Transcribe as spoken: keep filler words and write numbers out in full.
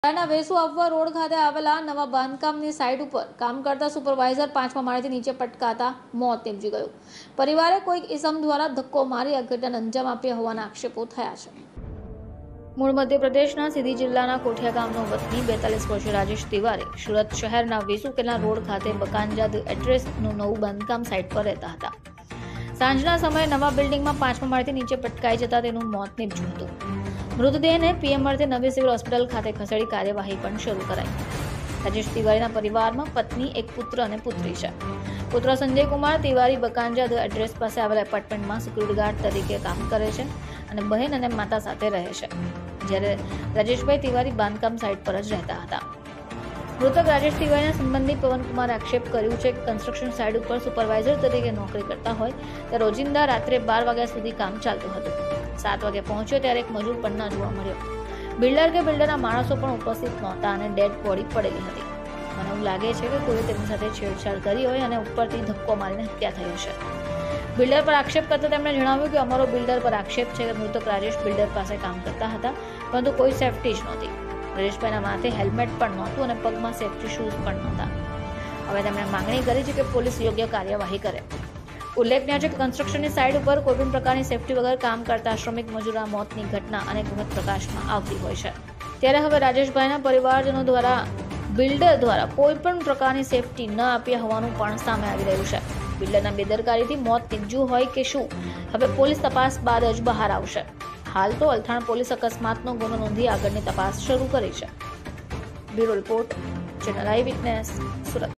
ના વેસુ અફવા રોડ ખાતે આવેલા નવા બાંધકામની સાઇટ ઉપર કામ કરતા સુપરવાઇઝર પાંચમા માળેથી નીચે પટકાતા મોત નીપજી ગયું। પરિવારે કોઈક ઇસમ દ્વારા ધક્કો મારી આ ઘટનાને અંજામ આપ્યા હોવાના આક્ષેપો થયા છે। મૂળ મધ્યપ્રદેશના સીધી જિલ્લાના કોઠિયા ગામનો વતની બેતાલીસ વર્ષીય રાજેશ તિવારી સુરત શહેરના વેસુ કેલા રોડ ખાતે બકાંજા ધ એડ્રેસનું નવું બાંધકામ સાઇટ પર રહેતા હતા। સાંજના સમયે નવા બિલ્ડિંગમાં પાંચમા માળેથી નીચે પટકાઈ જતા તેનું મોત નીપજ્યું હતું। મૃતદેહને પીએમ અર્થે નવી સિવિલ હોસ્પિટલ ખાતે ખસેડી કાર્યવાહી પણ શરૂ કરાઈ। રાજેશ તિવારીના પરિવારમાં પત્ની, એક પુત્ર અને પુત્રી છે। પુત્ર સંજય કુમાર તિવારી બકાંજા ધ એડ્રેસ પાસે આવેલા એપાર્ટમેન્ટમાં સિક્યુરિટી ગાર્ડ તરીકે કામ કરે છે અને બહેન અને માતા સાથે રહે છે, જ્યારે રાજેશભાઈ તિવારી બાંધકામ સાઇટ પર જ રહેતા હતા। મૃતક રાજેશ તિવારીના સંબંધી પવનકુમારે આક્ષેપ કર્યું છે કે કન્સ્ટ્રક્શન સાઇટ ઉપર સુપરવાઇઝર તરીકે નોકરી કરતા હોય ત્યારે રોજિંદા રાત્રે બાર વાગ્યા સુધી કામ ચાલતું હતું। સાત વાગે પહોંચ્યો ત્યારે એક મજૂર પણ ન જોવા મળ્યો। બિલ્ડર કે બિલ્ડરના માણસો પણ ઉપસ્થિત નહોતા અને ડેડ બોડી પડેલી હતી। મને એવું લાગે છે કે કોઈએ તેમની સાથે છેડછાડ કરી હોય અને ઉપરથી ધક્કો મારીને હત્યા થઈ હશે। બિલ્ડર પર આક્ષેપ કરતા તેમણે જણાવ્યું કે અમારો બિલ્ડર પર આક્ષેપ છે કે મૃતક રાજેશ બિલ્ડર પાસે કામ કરતા હતા, પરંતુ કોઈ સેફટી જ નહોતી। રાજેશભાઈના માથે હેલ્મેટ પણ નહોતું અને પગમાં સેફટી શૂઝ પણ નહોતા। હવે તેમણે માંગણી કરી છે કે પોલીસ યોગ્ય કાર્યવાહી કરે। ઉલ્લેખનીય છે કે કન્સ્ટ્રક્શનની સાઇટ ઉપર કોઈપણ પ્રકારની સેફટી વગર કામ કરતા શ્રમિક મજૂરના મોતની ઘટના અનેક વખત પ્રકાશમાં આવતી હોય છે। ત્યારે હવે રાજેશભાઈના પરિવારજનો દ્વારા બિલ્ડર દ્વારા કોઈપણ પ્રકારની સેફટી ન આપ્યા હોવાનું પણ સામે આવી રહ્યું છે। બિલ્ડરના બેદરકારીથી મોત નીપજ્યું હોય કે શું, હવે પોલીસ તપાસ બાદ જ બહાર આવશે। હાલ તો અલથાણ પોલીસ અકસ્માતનો ગુનો નોંધી આગળની તપાસ શરૂ કરી છે। Bureau report, channel eye witness, Surat.